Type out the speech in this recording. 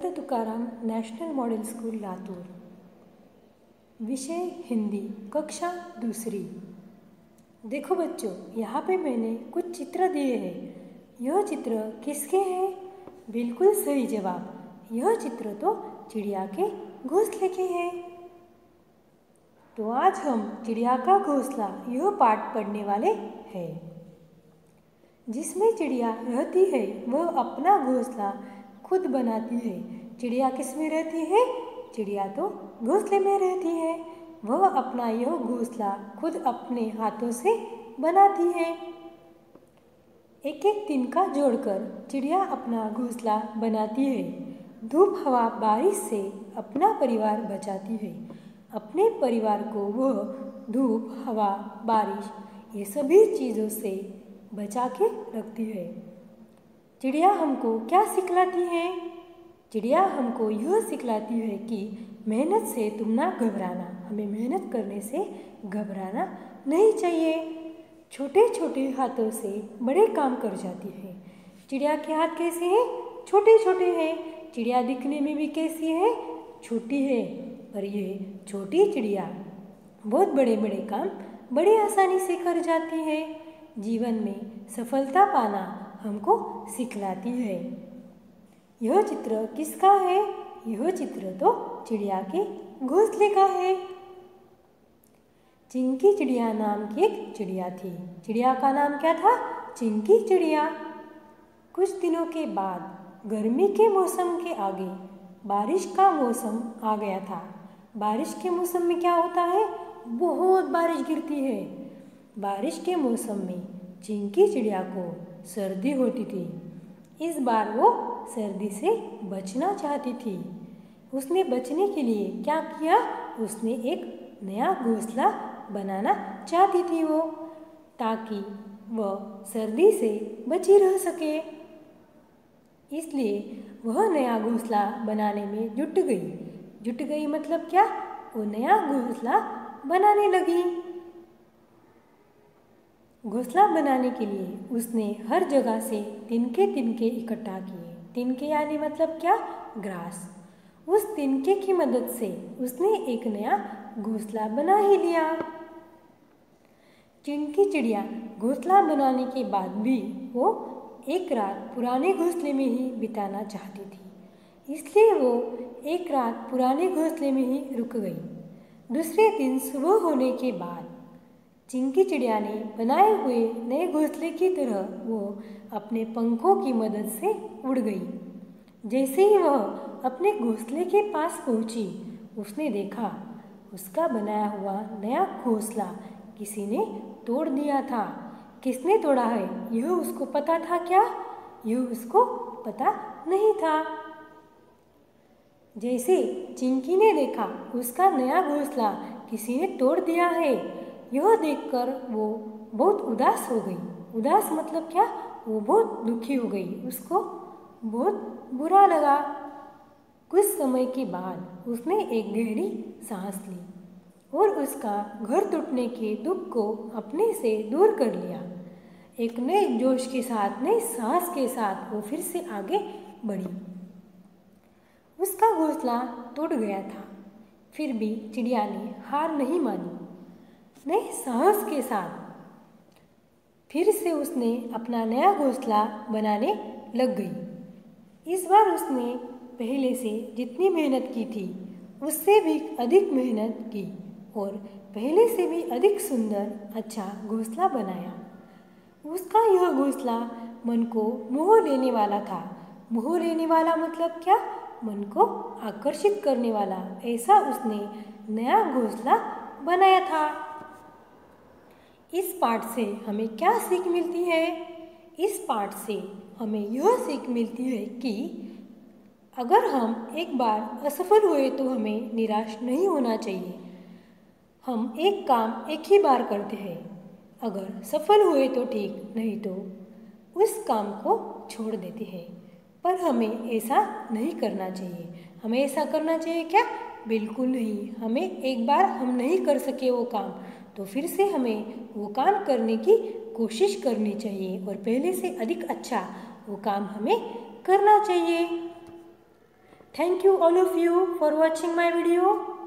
Tukaram national model school Latur. विषय हिंदी, कक्षा दूसरी। देखो बच्चों, यहाँ पे मैंने कुछ चित्र दिए हैं। यह चित्र किसके हैं? बिल्कुल सही जवाब। यह चित्र तो चिड़िया के घोंसले के हैं। तो आज हम चिड़िया का घोंसला यह पाठ पढ़ने वाले हैं। जिसमें चिड़िया रहती है वह अपना घोंसला खुद बनाती है। चिड़िया किस में रहती है? चिड़िया तो घोंसले में रहती है। वह अपना यह घोंसला खुद अपने हाथों से बनाती है। एक एक तिनका जोड़कर चिड़िया अपना घोंसला बनाती है। धूप, हवा, बारिश से अपना परिवार बचाती है। अपने परिवार को वह धूप, हवा, बारिश ये सभी चीज़ों से बचा के रखती है। चिड़िया हमको क्या सिखलाती है? चिड़िया हमको यह सिखलाती है कि मेहनत से तुम ना घबराना। हमें मेहनत करने से घबराना नहीं चाहिए। छोटे छोटे हाथों से बड़े काम कर जाती है। चिड़िया के हाथ कैसे हैं? छोटे छोटे हैं। चिड़िया दिखने में भी कैसी है? छोटी है। पर यह छोटी चिड़िया बहुत बड़े बड़े काम बड़ी आसानी से कर जाती है। जीवन में सफलता पाना हमको सिखलाती है। यह चित्र किसका है? यह चित्र तो चिड़िया के घोंसले का है। चिंकी चिड़िया नाम की एक चिड़िया थी। चिड़िया का नाम क्या था? चिंकी चिड़िया। कुछ दिनों के बाद गर्मी के मौसम के आगे बारिश का मौसम आ गया था। बारिश के मौसम में क्या होता है? बहुत बारिश गिरती है। बारिश के मौसम में चिंकी चिड़िया को सर्दी होती थी। इस बार वो सर्दी से बचना चाहती थी। उसने बचने के लिए क्या किया? उसने एक नया घोंसला बनाना चाहती थी वो, ताकि वह सर्दी से बची रह सके। इसलिए वह नया घोंसला बनाने में जुट गई। जुट गई मतलब क्या? वो नया घोंसला बनाने लगी। घोंसला बनाने के लिए उसने हर जगह से तिनके तिनके इकट्ठा किए। तिनके यानी मतलब क्या? ग्रास। उस तिनके की मदद से उसने एक नया घोंसला बना ही लिया। चिंकी चिड़िया घोंसला बनाने के बाद भी वो एक रात पुराने घोंसले में ही बिताना चाहती थी। इसलिए वो एक रात पुराने घोंसले में ही रुक गई। दूसरे दिन सुबह होने के बाद चिंकी चिड़िया ने बनाए हुए नए घोंसले की तरह वो अपने पंखों की मदद से उड़ गई। जैसे ही वह अपने घोंसले के पास पहुंची, उसने देखा उसका बनाया हुआ नया घोंसला किसी ने तोड़ दिया था। किसने तोड़ा है यह उसको पता था क्या? यह उसको पता नहीं था। जैसे चिंकी ने देखा उसका नया घोंसला किसी ने तोड़ दिया है, यह देखकर वो बहुत उदास हो गई। उदास मतलब क्या? वो बहुत दुखी हो गई। उसको बहुत बुरा लगा। कुछ समय के बाद उसने एक गहरी सांस ली और उसका घर टूटने के दुख को अपने से दूर कर लिया। एक नए जोश के साथ, नई सांस के साथ वो फिर से आगे बढ़ी। उसका घोंसला टूट गया था, फिर भी चिड़िया ने हार नहीं मानी। नए साहस के साथ फिर से उसने अपना नया घोंसला बनाने लग गई। इस बार उसने पहले से जितनी मेहनत की थी उससे भी अधिक मेहनत की और पहले से भी अधिक सुंदर, अच्छा घोंसला बनाया। उसका यह घोंसला मन को मोह लेने वाला था। मोह लेने वाला मतलब क्या? मन को आकर्षित करने वाला, ऐसा उसने नया घोंसला बनाया था। इस पाठ से हमें क्या सीख मिलती है? इस पाठ से हमें यह सीख मिलती है कि अगर हम एक बार असफल हुए तो हमें निराश नहीं होना चाहिए। हम एक काम एक ही बार करते हैं। अगर सफल हुए तो ठीक, नहीं तो उस काम को छोड़ देते हैं। पर हमें ऐसा नहीं करना चाहिए। हमें ऐसा करना चाहिए क्या? बिल्कुल नहीं। हमें एक बार हम नहीं कर सके वो काम, तो फिर से हमें वो काम करने की कोशिश करनी चाहिए और पहले से अधिक अच्छा वो काम हमें करना चाहिए। Thank you all of you for watching my video.